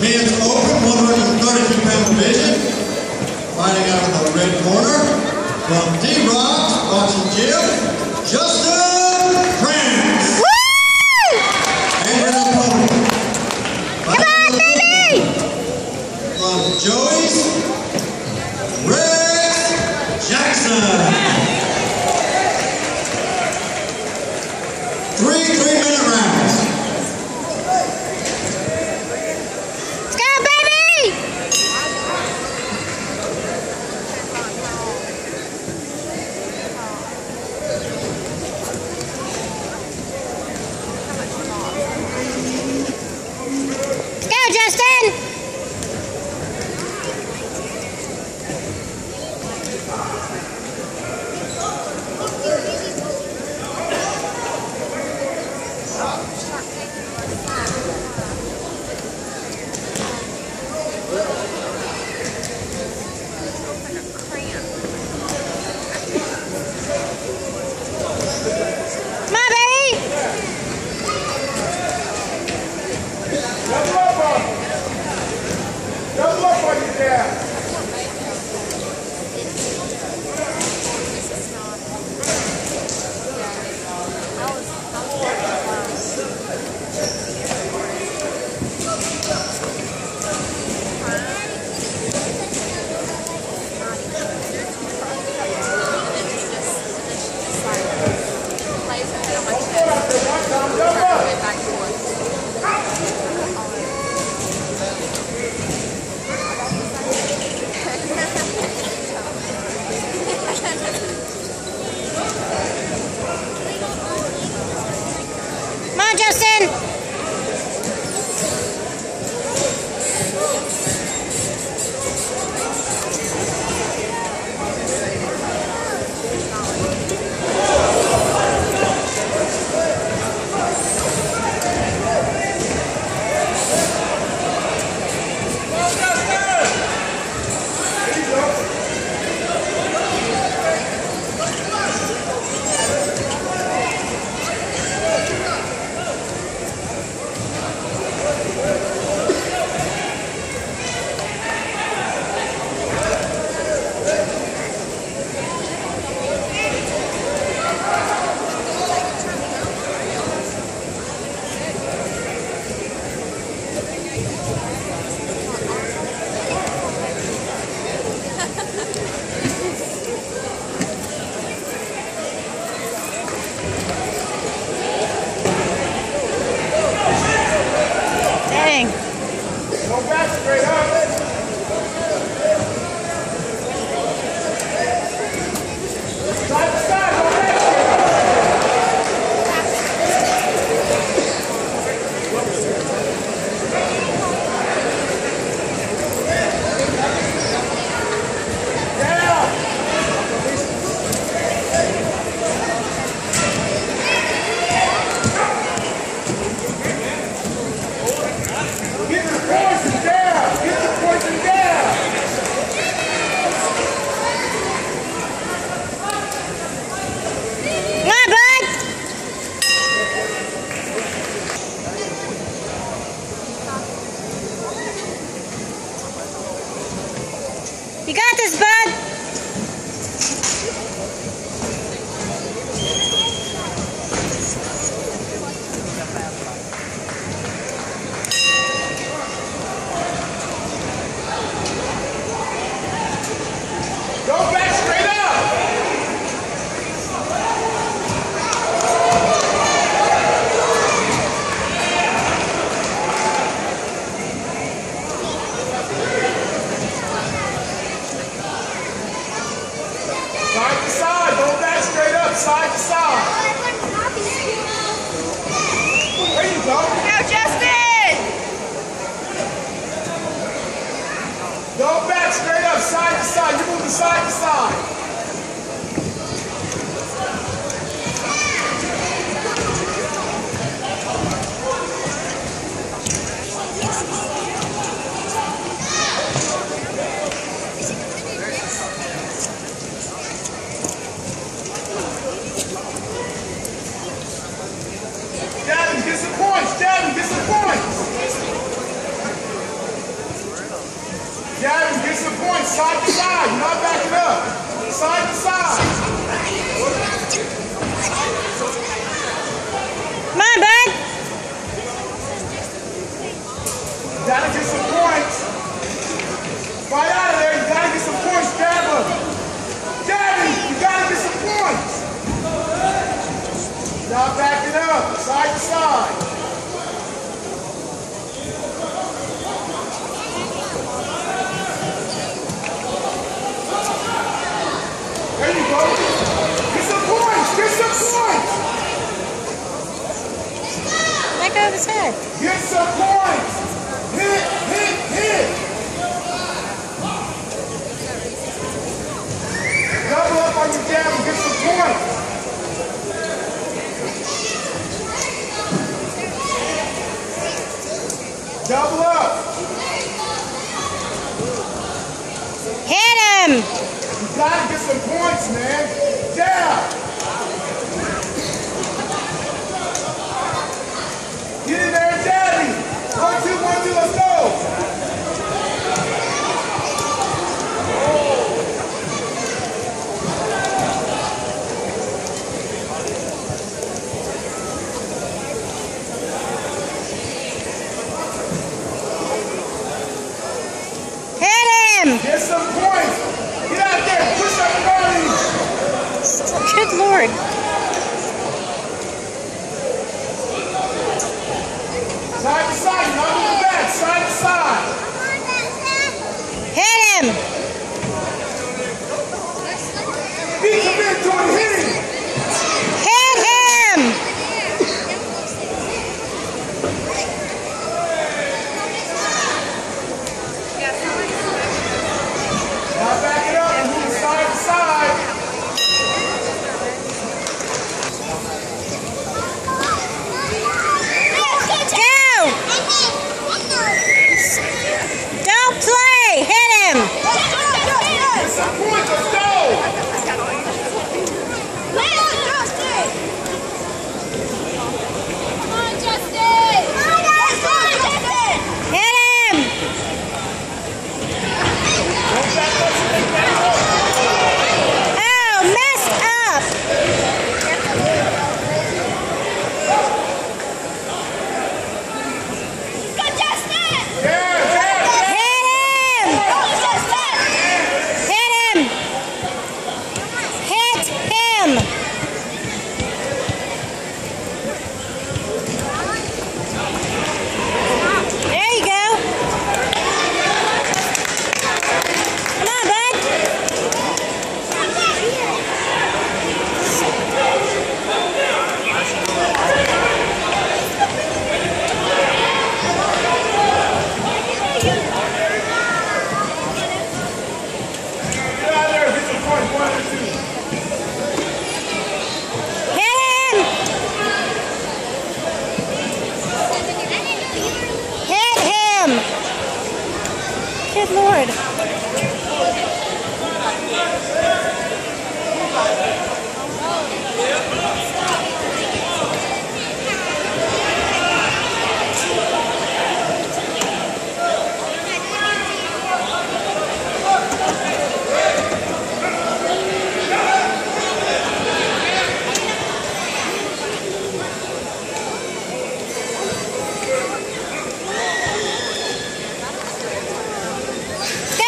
Men's Open, 132-pound division. Fighting out of the red corner, from D-Rock, Boxing Gym, Justin Krantz. And in the podium, come on, baby! From Joey's, Rex Jackson. 3 3-minute rounds. Let's go, baby! Let's go, Justin! Justin! Go back straight up. Side to side, go back You got this, bud. Go back straight up. Side to side, go back straight up, side to side. There you go. Go, Justin! Go back straight up, side to side. You move the side to side. Gavin, get some points. Gavin, get some points. points, side to side. You're not backing up. Side to side. Come on, bud. You gotta get some points. Fight out of there. You gotta get some points, Gabba. Gabby, you gotta get some points. Not backing up. Side to side. There you go. Get some points. Get some points. Let go of his head. Get some points. Hit, hit, hit. Double up on your jab and get some points. Double up. Hit him. You gotta get some points, man. Jab. Get in there and jab me. 1, 2, 1, 2, let's go. Hit him. Get some points. Get out there. Push up the body. Good Lord. Side to side. Not moving back. Side to side. Hit him. Be committed to it. Hit him. Hit him. Now back it up and move side to side. Go. Don't play. Hit him. Get some points. Let's go. Hit him. Oh, messed up. Yeah, yeah. Hit him. Hit him. Hit him. There you go. Come on, bud. Get out there. Get some points. 1 and 2. Hit him. Hit him. Good Lord. Go!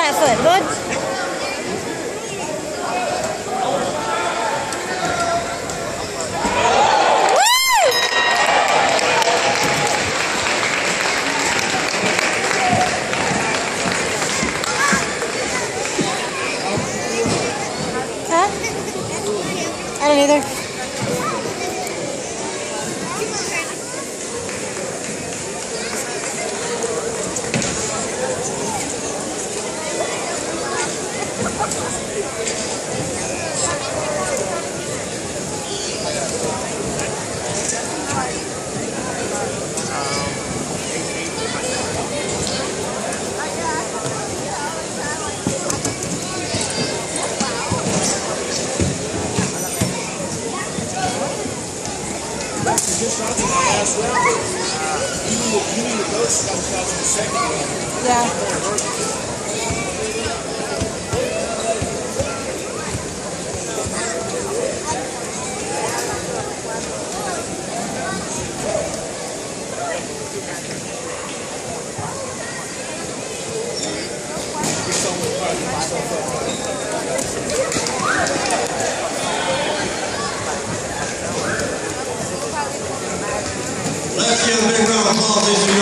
flat foot, bud. Huh? I don't either. Just shots in the last round. You need those shots in the second round. Yeah. Let's give a big round of applause, ladies and